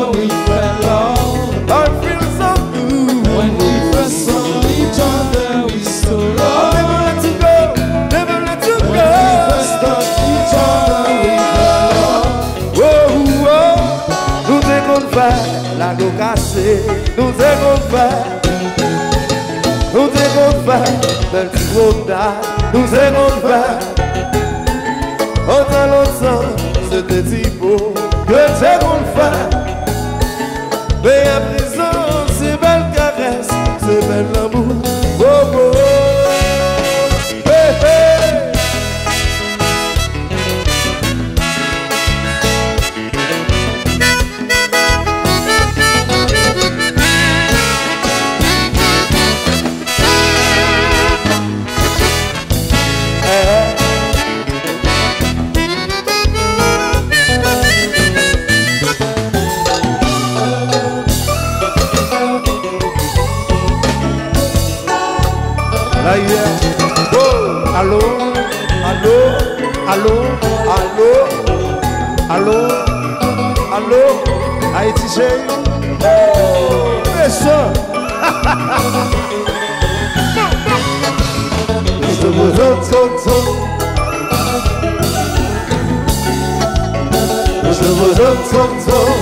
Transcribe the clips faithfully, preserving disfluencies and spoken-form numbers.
we fell on. I feel so good when we first saw each other. We stood on. Never let you go, never let you go. When we first saw each other, we fell on. Whoa, whoa, nous t'écoutons faire la go cassée, nous t'écoutons faire. Nous t'écoutons faire, belle petite roda, nous t'écoutons faire. Autant longtemps, c'était si beau que t'es qu'on le fait. Mais à présent, c'est belle caresse, c'est belle l'amour. Oh, oh, oh. Hey, hey. Là, yeah. Oh, allô, allô, allô, allô, allô, allô, Haïti chérie. Oh, méchant. Je vous entends, je vous entends,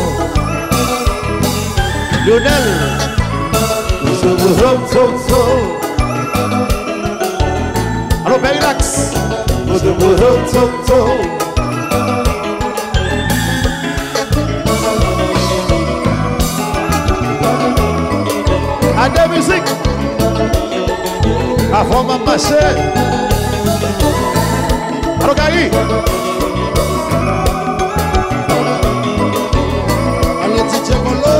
Lionel, je vous entends. Allô, Berilax. Je vous entends. À la musique. Avant ma marché. Allô, Gaï. Allô, D J Molo.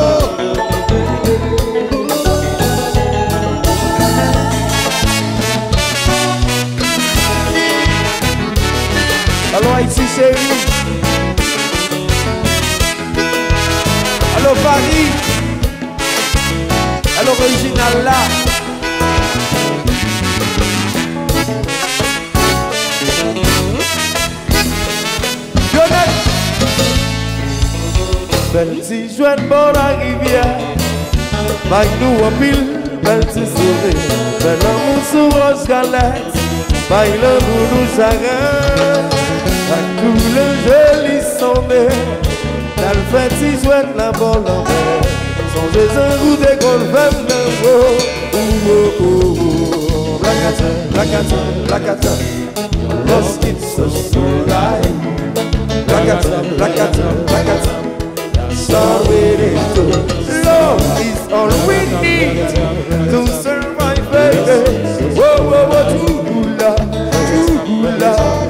Allô Haïti chérie. Allô Paris. Allô original là. Lionel. Belle petite joie bord la rivière. Baille nous en pile, belle petite souris. Belle amour sur rose galette. Baille l'amour nous s'arrête. Tout le joli sonné, dans le fait si souhaite la bonne envers. Son jeu un goût d'école femme de beau. Oh oh oh oh. Blacata, blacata, blacata. Lorsqu'ils se soulaillent. Blacata, blacata, blacata. Sorry to love is all we need to survive, baby. Whoa, whoa, whoa, true love, true love.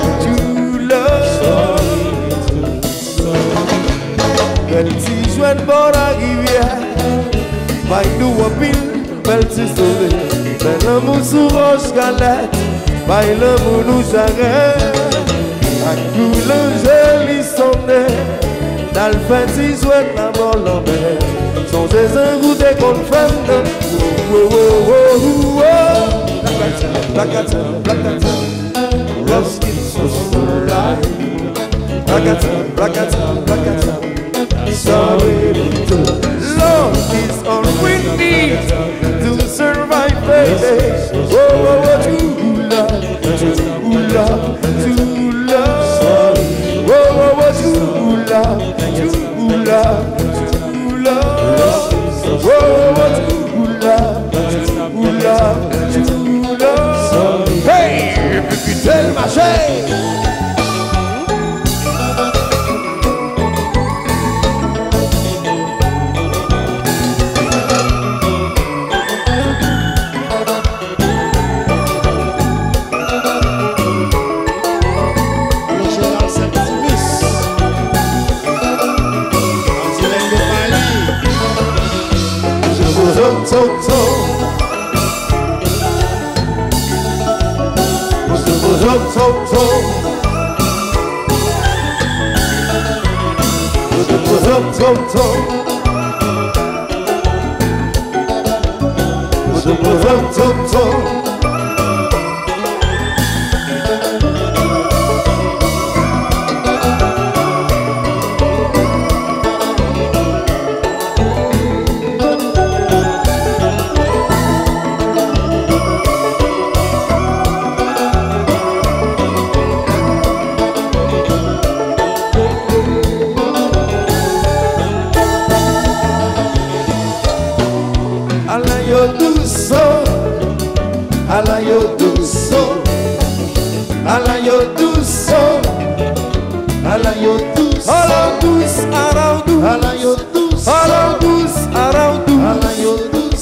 Belle petite joie de bord la rivière. Baille nous en pile, belle petite soleil. Belle amour sur roche galette. Baille l'amour nous j'arrête. A tout le joli sonné. Dans le petit joie de la mort l'envers. Son geste un goût d'école femme de. Oh oh oh oh oh. Blacata, blacata, lorsqu'il se soleil. Blacata, blacata, blacata. Sorry to love is all we need to survive, baby. Oh, oh, oh, true love, true love, true love. Oh, oh, oh, true love, true love, true love. Oh, oh, oh, true love, true love, true love. Hey, putain, ma chérie.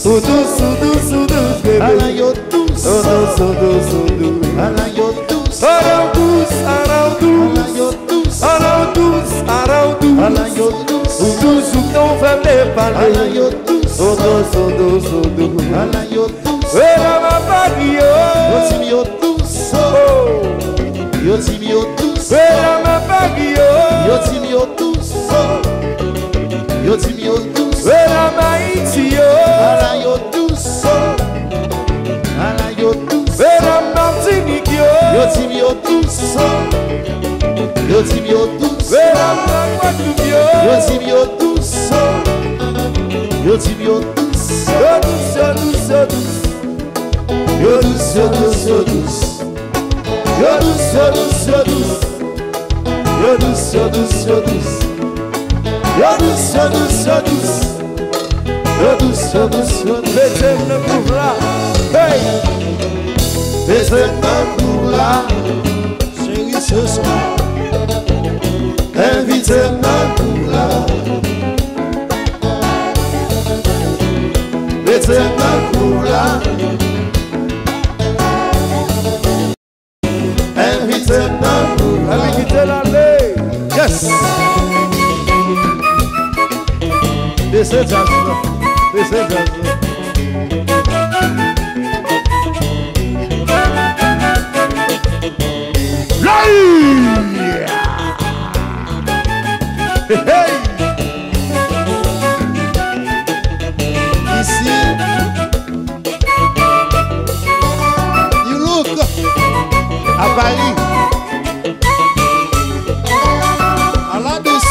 Oh douce, oh douce, oh douce, bébé. Ala yo douce. Oh douce, oh douce, oh douce. Ala yo douce. Ala douce, ala douce. Ala yo douce. Ala douce, ala douce. Ala yo douce. Oh douce, ou ton femme n'est pas là. Ala yo douce. Oh douce, oh douce, oh douce. Ala yo douce. Et là ma bague, Yo tim yo douce. oh. Yo tim yo douce. Et là ma bague, Yo tim yo douce. Yo tim yo douce. et là ma iti, Ala yo douce. Ala yo douce. et là Martinique, Yo tim yo douce. Yo tim yo douce. et là ma Guadeloupe, Yo tim yo douce. Yo tim yo douce. yo douce, yo douce, yo douce. Yo douce, yo douce, yo douce. Yo douce, yo douce, yo douce. Yo douce, yo douce, yo douce. Yo douce, yo douce, yo douce. Yo douce, yo douce, yo douce. Mettez-le pour là, hey. Laissez-moi pour là, chérie, ce soir. Invitez-moi pour là. Laissez-moi pour là. Invitez-moi pour là. Invitez l'aller. Yes. Laissez jazz, laissez jazz. Hey! Ici, you look à Paris, à la douce.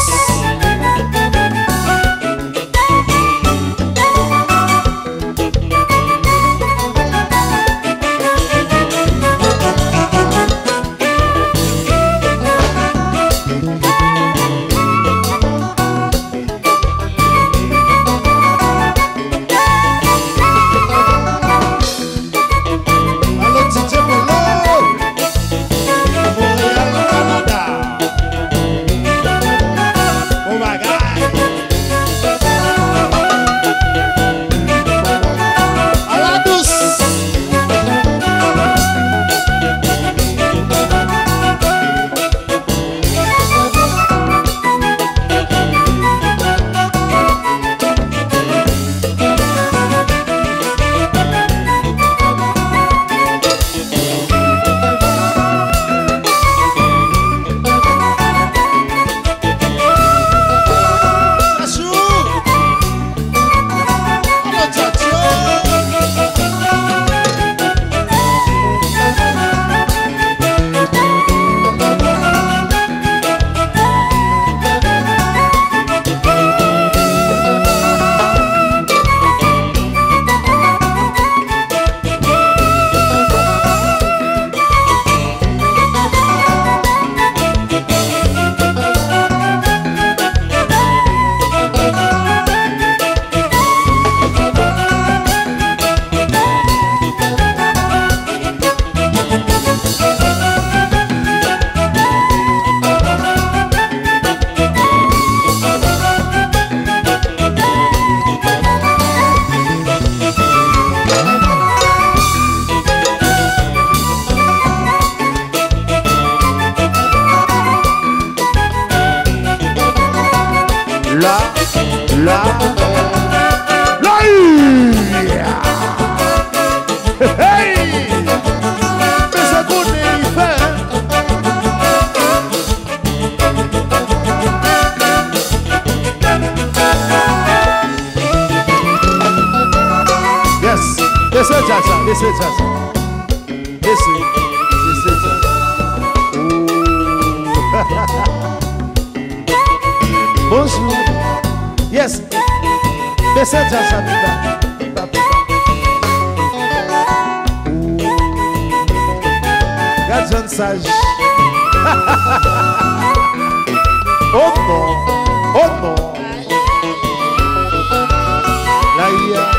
La, la, la, hey, mais ça connaît il fait. Yes, listen, Jaja, listen, Jaja, listen, listen, Jaja. Bonjour. Yes. Listen, Jaja, pipa, pipa, pipa. Regarde John Sage. Oh non, oh non. Là, il y a.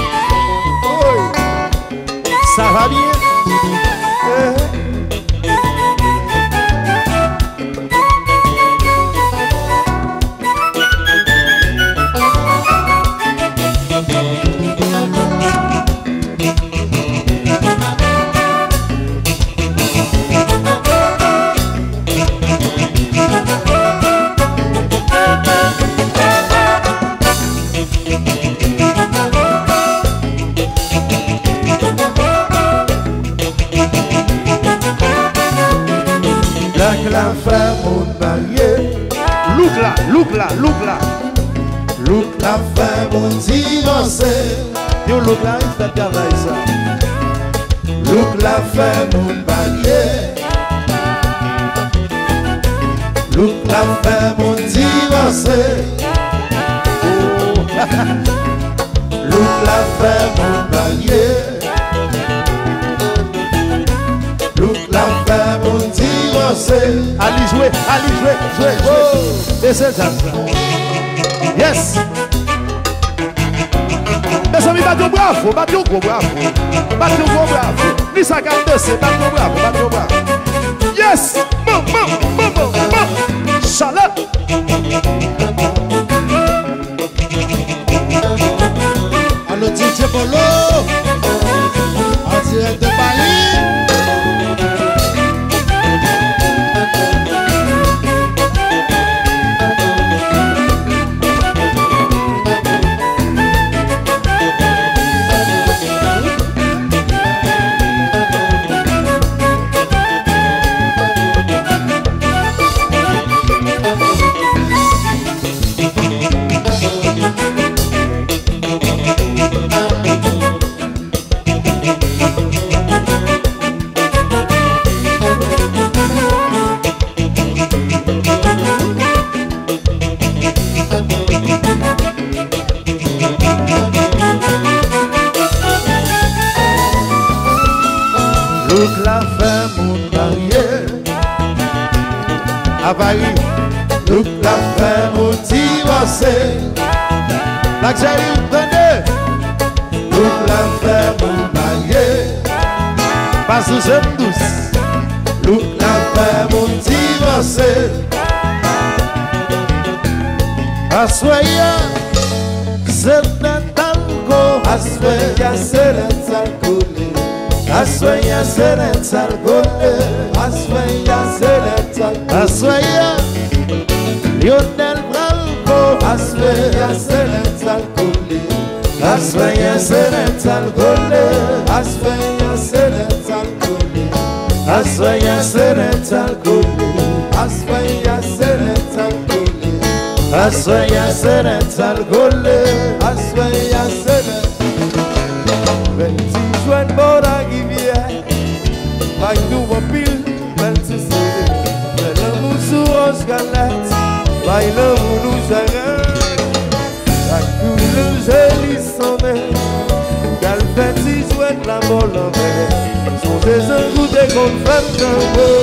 Oh, ça va bien. Eh. Look la fin mon divorce. Yo look la il fait travail ça. Look la fin mon bagye. Look la fin mon divorce. Look la fin mon bagye. Look la fin mon divorce. Allez jouer, allez jouer, jouer, jouer. Et c'est ça. Yes. Mes amis, battez bravo, battez gros bravo. Battez gros bravo. Ni ça garde c'est battez bravo, battez bravo. Yes. Bon, bon, bon, bon, bon. Chaleur. Allo D J Polo. En direct de Paris. Look la fin mon marié. À Paris. Look la fin mon divorce. La que j'ai eu prenez. Look la fin mon marié. Pas sous j'aime douce. Look la fin mon divorce. Assoya, c'est l'entalco. Assoya c'est l'entalco. Assoya c'est l'entalco. Assoya c'est l'entalco. Assoya, Lionel Bralco. Assoya c'est l'entalco. Assoya c'est l'entalco. Assoya c'est l'entalco. Assoya c'est l'entalco. Assoya c'est l'entalco. Assoya c'est l'entalco. Assoya c'est l'entalco. Petit joint de bord à rivière. Maille nous en pile, belle c'est soleil. Belle l'amour sous roche galette. Maille l'amour nous j'arrête. La couleur jolie sonnet. Qu'elle fait si joint de la molle en mer. Son des engoûtés qu'on fait d'un beau.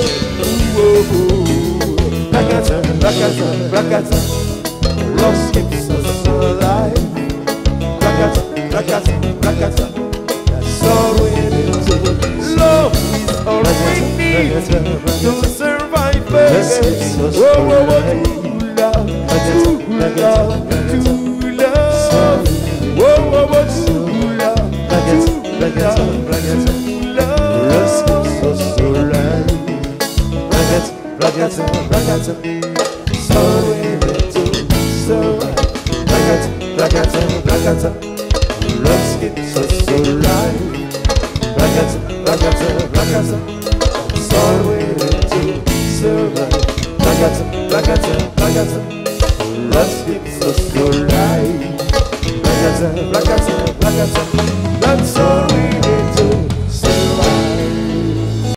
Placata, placata, placata. Lorsqu'il se soleil. Placata, placata, placata. All we need, love is all we need to survive, baby. Whoa, whoa, whoa, true love, true love, true love. Whoa, whoa, whoa, true love, true love, true love. Let's go so soleil. Placata, placata, placata. All we need to survive. Placata, placata, placata. Let's get so soleil. Placata, placata, placata. It's all we need.